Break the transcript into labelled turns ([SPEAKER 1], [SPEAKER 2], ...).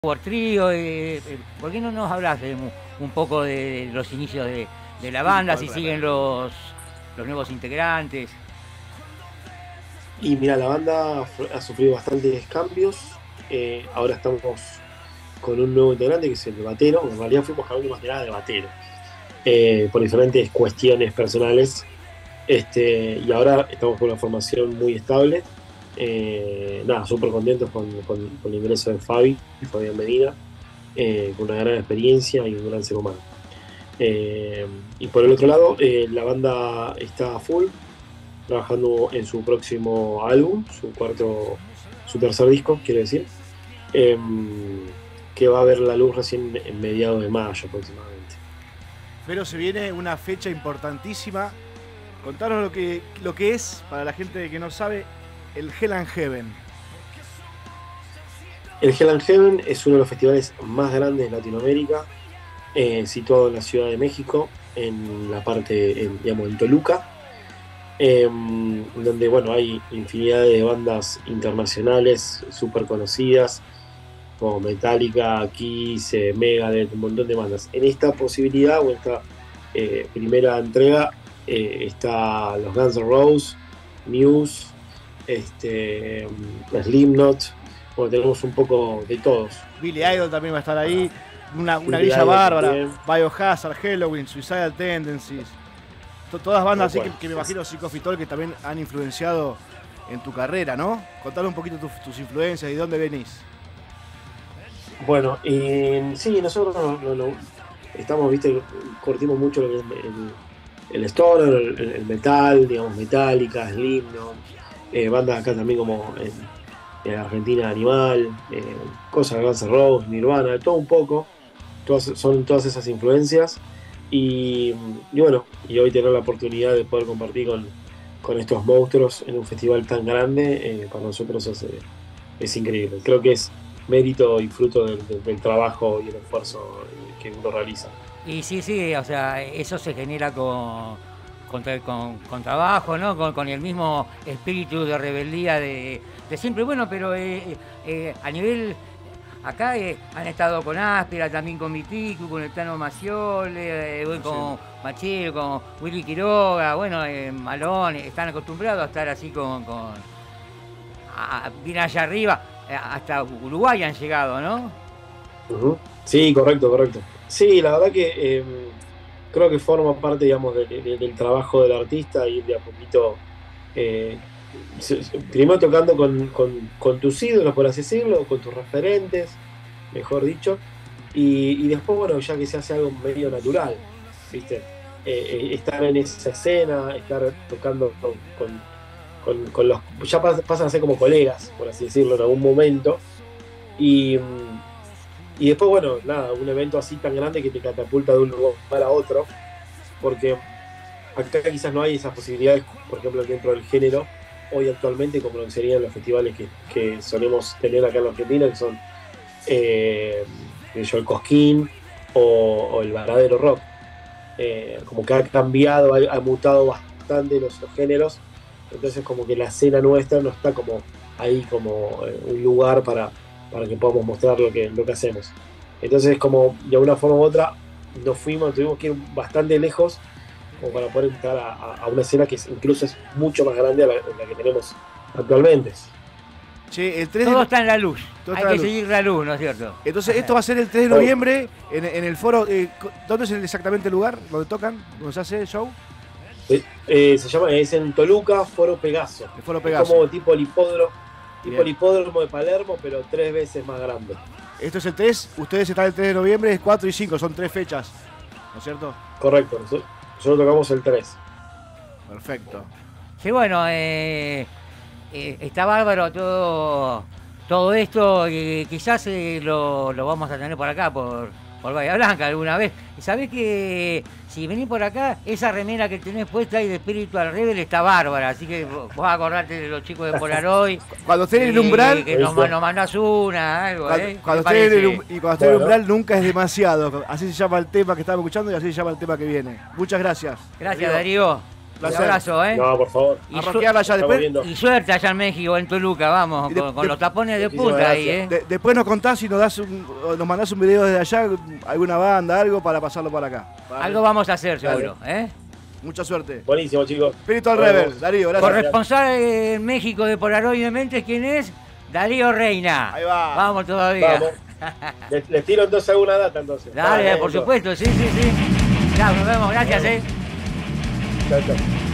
[SPEAKER 1] Power Trio, ¿por qué no nos hablas de un poco de los inicios de la banda, si siguen los nuevos integrantes?
[SPEAKER 2] Y mira, la banda ha sufrido bastantes cambios. Ahora estamos con un nuevo integrante que es el batero. En realidad fuimos cambiando más que nada de batero, por diferentes cuestiones personales. Y ahora estamos con una formación muy estable. Nada, súper contentos con el ingreso de Fabián Medina, con una gran experiencia y un gran ser humano. Y por el otro lado, la banda está a full, trabajando en su próximo álbum, su tercer disco, quiero decir, eh, que va a ver la luz recién en mediados de mayo aproximadamente.
[SPEAKER 3] Pero se viene una fecha importantísima. Contanos lo que es, para la gente que no sabe, el Hell and Heaven.
[SPEAKER 2] El Hell and Heaven es uno de los festivales más grandes de Latinoamérica, situado en la Ciudad de México, en la parte, digamos, en Toluca, donde bueno, hay infinidad de bandas internacionales súper conocidas, como Metallica, Kiss, Megadeth, un montón de bandas. En esta posibilidad, o esta primera entrega, está los Guns N' Roses, Muse, Slipknot. Bueno, tenemos un poco de todos.
[SPEAKER 3] Billy Idol también va a estar ahí. Una grilla bárbara.
[SPEAKER 2] También.
[SPEAKER 3] Biohazard, Halloween, Suicidal Tendencies. Todas bandas así que me imagino, Psicofitol, que también han influenciado en tu carrera, ¿no? Contale un poquito tus influencias y de dónde venís.
[SPEAKER 2] Bueno, sí, nosotros estamos, viste, curtimos mucho lo que es el stoner, el metal, digamos, Metallica, Slipknot, bandas acá también como en Argentina, Animal, cosas de Guns N' Roses, Nirvana, todo un poco. Son todas esas influencias. Y bueno, y hoy tener la oportunidad de poder compartir con estos monstruos en un festival tan grande, para nosotros es increíble. Creo que es mérito y fruto del trabajo y el esfuerzo que uno realiza.
[SPEAKER 1] Y sí, o sea, eso se genera con trabajo, ¿no? Con el mismo espíritu de rebeldía de siempre. Bueno, pero a nivel... Acá han estado con Áspera, también con Mitico, con el Tano Maciole, con Machero, con Willy Quiroga, bueno, Malón, están acostumbrados a estar así bien allá arriba, hasta Uruguay han llegado, ¿no?
[SPEAKER 2] Uh-huh. Sí, correcto. Sí, la verdad que creo que forma parte, digamos, del trabajo del artista, ir de a poquito, primero tocando con tus ídolos, por así decirlo, con tus referentes, mejor dicho, y después, bueno, ya que se hace algo medio natural, ¿viste? Estar en esa escena, estar tocando con los... Ya pasan a ser como colegas, por así decirlo, en algún momento, y después, bueno, nada, un evento así tan grande que te catapulta de un lugar a otro, porque acá quizás no hay esas posibilidades, por ejemplo, dentro del género, hoy actualmente, como lo que serían los festivales que solemos tener acá en Argentina, que son el Cosquín o el Varadero Rock. Como que ha cambiado, ha mutado bastante los géneros, entonces como que la escena nuestra no está como ahí como un lugar para que podamos mostrar lo que hacemos. Entonces, como de una forma u otra tuvimos que ir bastante lejos como para poder entrar a una escena que incluso es mucho más grande a la que tenemos actualmente.
[SPEAKER 3] Che, el 3
[SPEAKER 1] Todo está en la luz, hay que
[SPEAKER 3] luz.
[SPEAKER 1] seguir la luz, ¿no es cierto?
[SPEAKER 3] Entonces, esto va a ser el 3 de noviembre en el foro. ¿Dónde es exactamente el lugar donde tocan? ¿Dónde se hace el show?
[SPEAKER 2] Es en Toluca, Foro Pegaso.
[SPEAKER 3] El Foro Pegaso.
[SPEAKER 2] Es como tipo el hipódromo de Palermo, pero 3 veces más grande.
[SPEAKER 3] Esto es el 3, ustedes están el 3 de noviembre, es 4 y 5, son 3 fechas, ¿no es cierto?
[SPEAKER 2] Correcto, nosotros tocamos el 3.
[SPEAKER 3] Perfecto.
[SPEAKER 1] Sí, bueno, está bárbaro todo esto, quizás lo vamos a tener por acá, por Bahía Blanca alguna vez. Y sabés que si venís por acá, esa remera que tenés puesta ahí de Spiritual Rebel está bárbara, así que vos acordate de los chicos de Polaroid.
[SPEAKER 3] Cuando estén en el umbral...
[SPEAKER 1] Que nos mandás algo,
[SPEAKER 3] cuando estén en el umbral nunca es demasiado. Así se llama el tema que estamos escuchando y así se llama el tema que viene. Muchas gracias.
[SPEAKER 1] Gracias, Darío. Un abrazo, ¿eh?
[SPEAKER 2] No, por favor.
[SPEAKER 3] A rockearla allá
[SPEAKER 2] Estamos
[SPEAKER 3] después.
[SPEAKER 2] viendo.
[SPEAKER 1] Y suerte allá en México, en Toluca, vamos, con los tapones de
[SPEAKER 2] Muchísimas
[SPEAKER 1] punta ahí, ¿eh?
[SPEAKER 2] gracias.
[SPEAKER 3] Después nos contás y nos mandás un video desde allá, alguna banda, algo para pasarlo para acá.
[SPEAKER 1] Algo vamos a hacer, seguro, ¿eh?
[SPEAKER 3] Mucha suerte.
[SPEAKER 2] Buenísimo, chicos.
[SPEAKER 3] Espíritu al
[SPEAKER 2] Nos
[SPEAKER 3] Rebel,
[SPEAKER 2] vemos.
[SPEAKER 3] Darío, gracias.
[SPEAKER 1] Corresponsal en México de Polaroid de Mentes, ¿quién es? Darío Reina.
[SPEAKER 3] Ahí va.
[SPEAKER 1] Vamos todavía.
[SPEAKER 2] Vamos. Les tiro entonces alguna data entonces.
[SPEAKER 1] Dale, por
[SPEAKER 2] Vamos.
[SPEAKER 1] supuesto, sí. Chao, nos vemos, gracias,
[SPEAKER 2] Chao, chao.